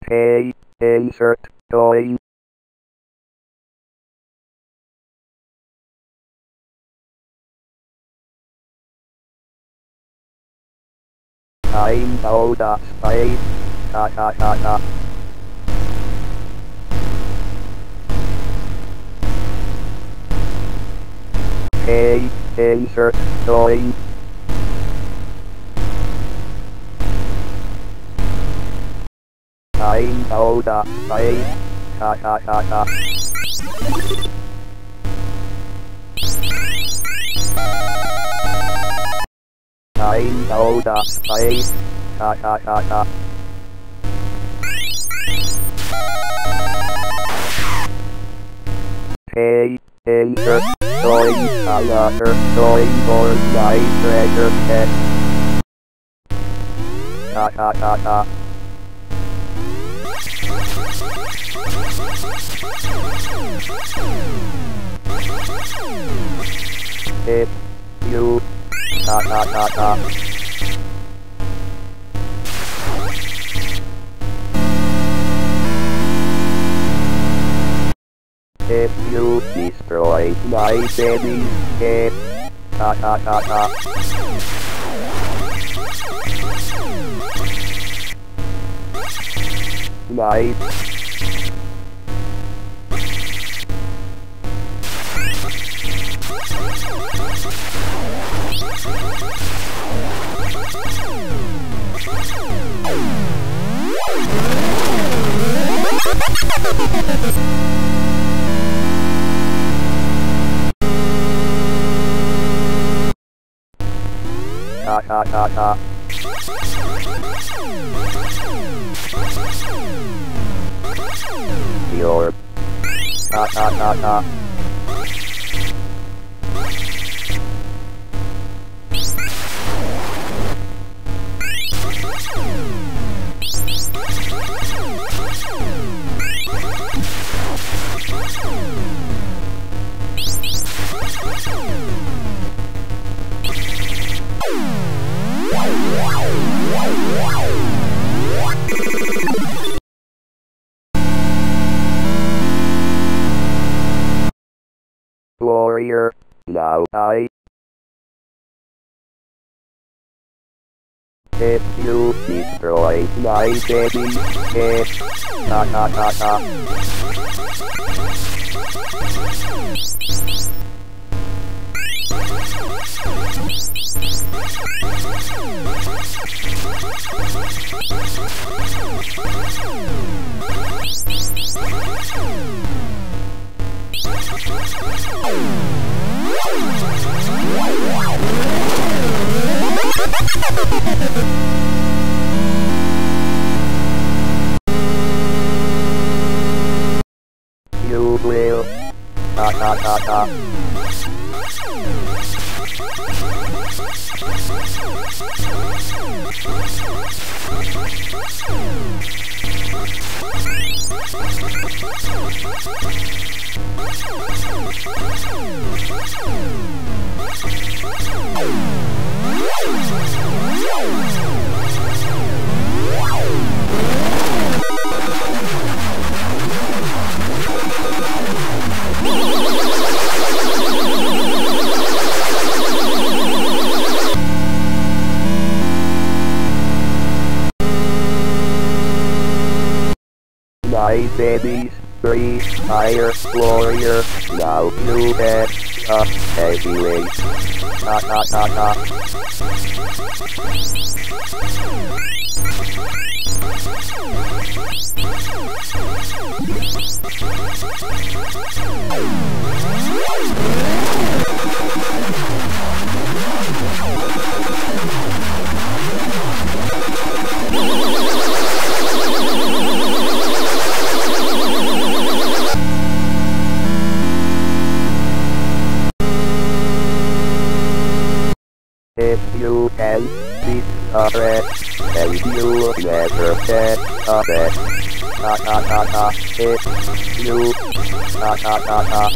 Hey, insert toy. I'm out of space. Ha ha ha ha. Hey, insert toy. I'm out of space. Ha ha ha ha. I'm out of space. Ha ha ha ha. Hey, insert toy. Another toy for my treasure chest. Ha ha ha ha. If you ha ha ha ha. If you destroy my baby head, ha ha ha ha. My ha ha ha ha. Your ha ha ha ha. Warrior, now if you destroy my baby head, ha ha ha ha. You will ha ha ha ha. My babies breathe fire, warrior, now you get a heavyweight. Ha ha ha ha. If you can beat a red, then you never get a red. Ha ha ha ha. If you ha ha ha ha.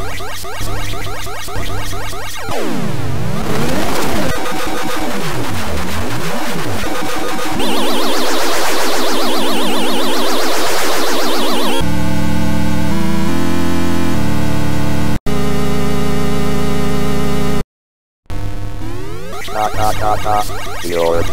Your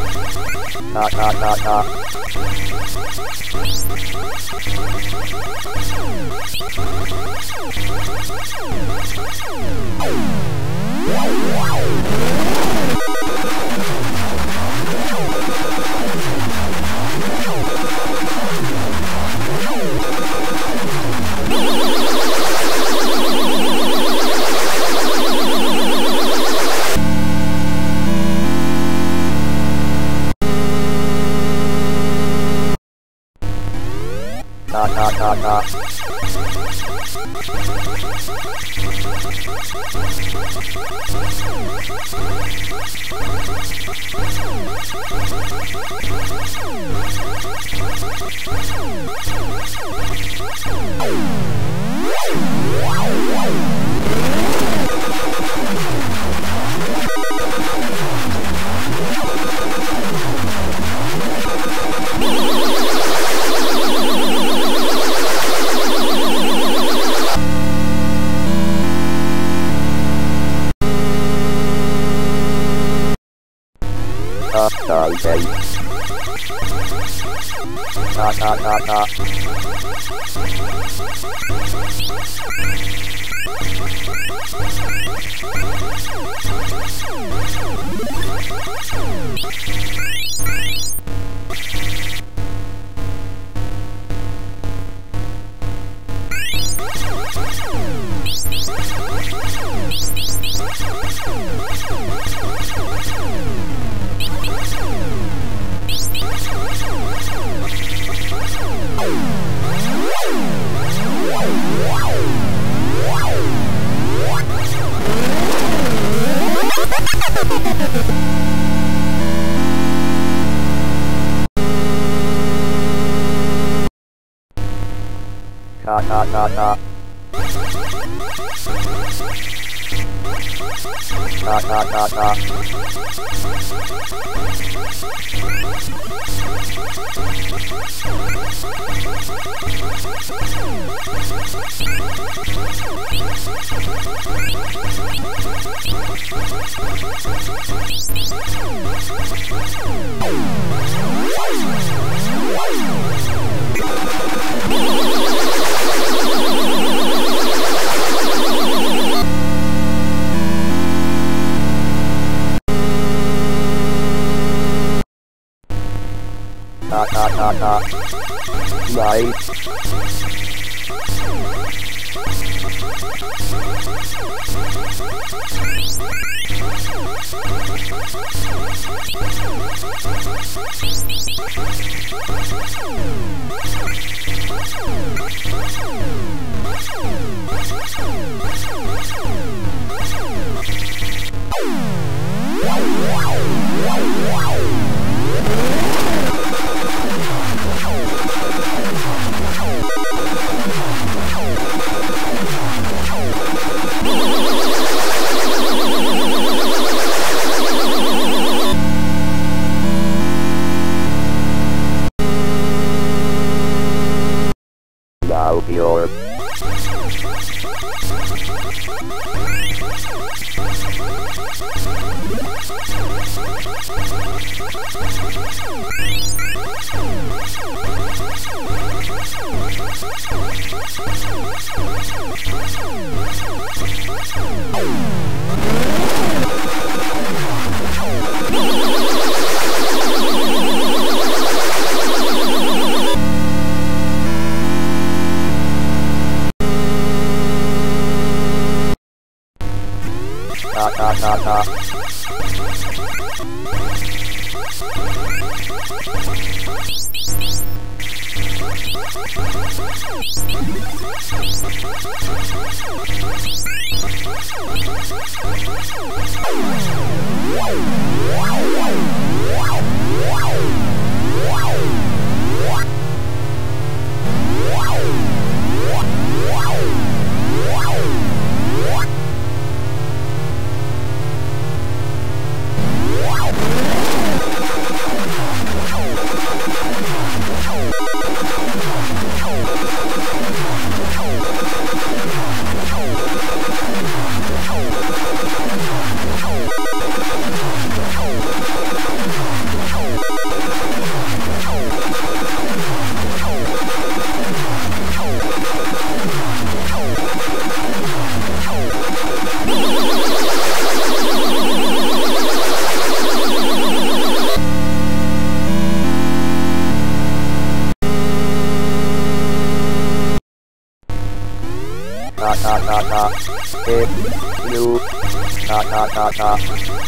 ta. It's you. Ta ta ta ta.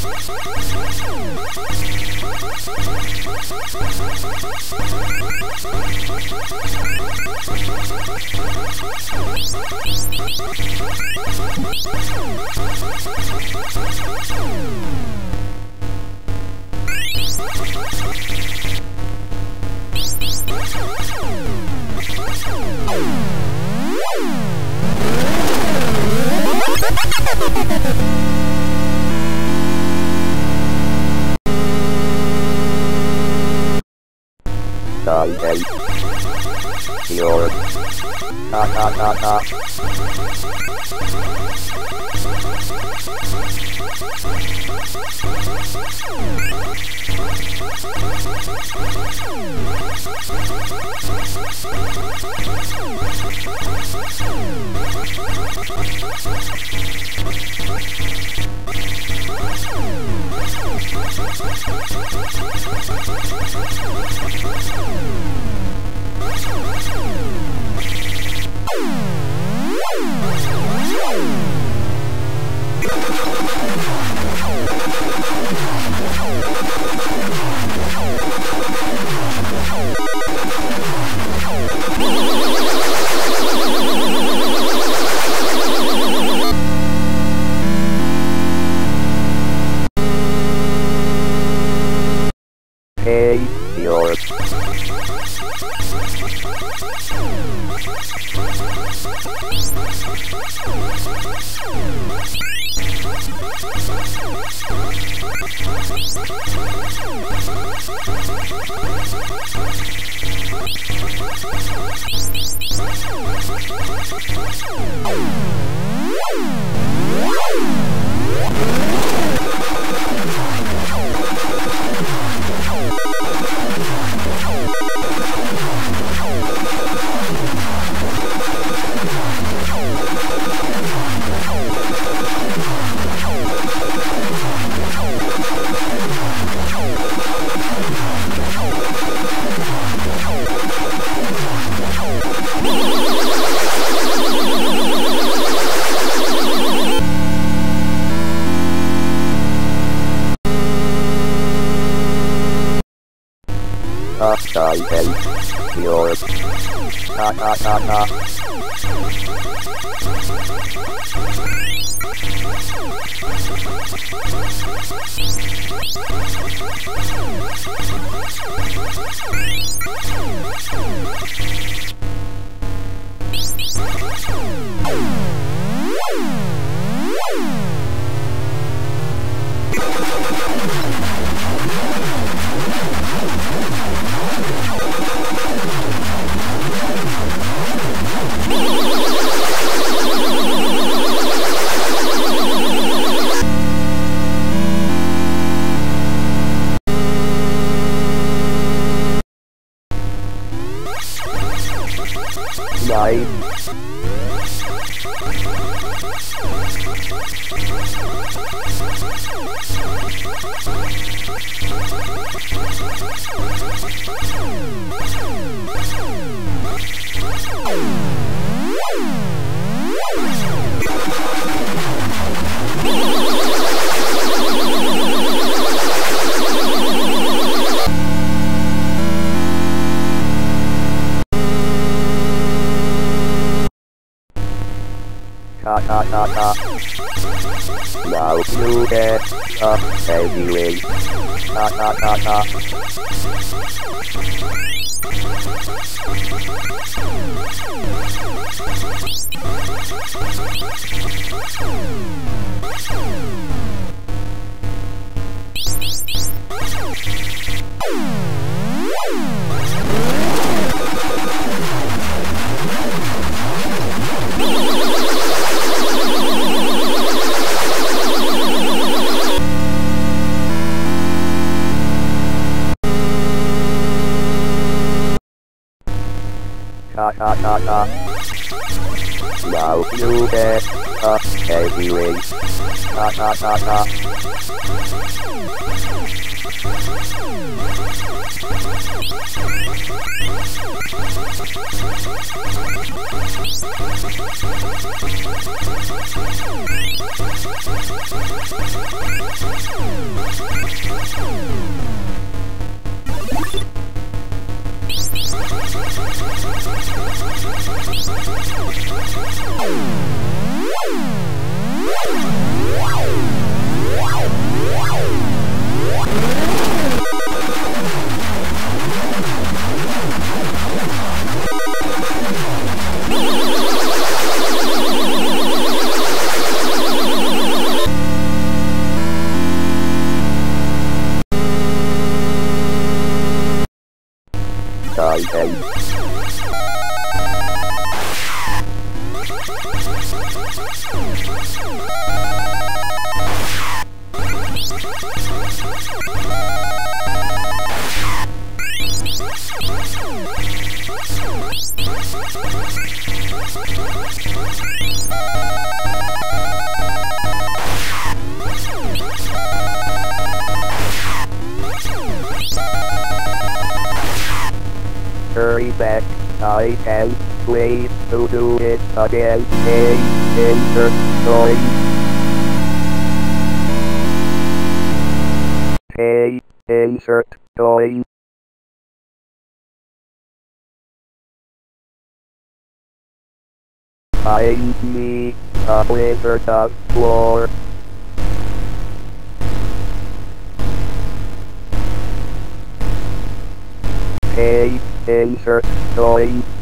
Okay. Your ta ta ta ta. Hey, your your ta ta ta ta. Nice. Ta ta ta ta. Now you get a heavyweight. Ta ta ta ta. Ta ta ta ta. Now you get a heavyweight. Ta ta ta ta. Hurry back, I can't wait to do it again. Hey, insert toy. Hey, insert toy. Find me a wizard of floor. Hey, insert toy.